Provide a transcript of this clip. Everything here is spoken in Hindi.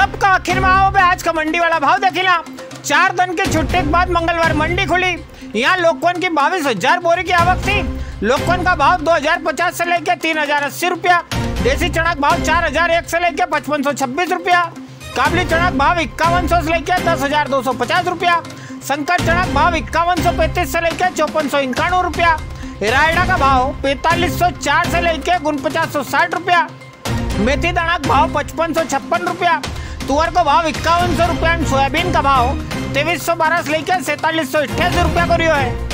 सब का आखिर में आओ बे आज का मंडी वाला भाव देखिला। 4 दिन की छुट्टी के बाद मंगलवार मंडी खुली। यहाँ लोकवन की 22,000 बोरी की आवक थी। लोकवन का भाव 2,050 से लेकर 3,080 रुपया। देसी चना का भाव 4,001 से लेकर 5,526 रुपया। काबली चना का भाव 5,100 से लेकर 10,250 रुपया। संकर चना का भाव 5,135 से लेकर 5,491 रुपया। रायडा का भाव 4,504 से लेकर 4,960 रुपया। मेथी दाना का भाव 5,556 रुपया। तुअर का भाव 5,100 रुपया। सोयाबीन का भाव 2,312 से लेकर 4,788 रुपया करियो है।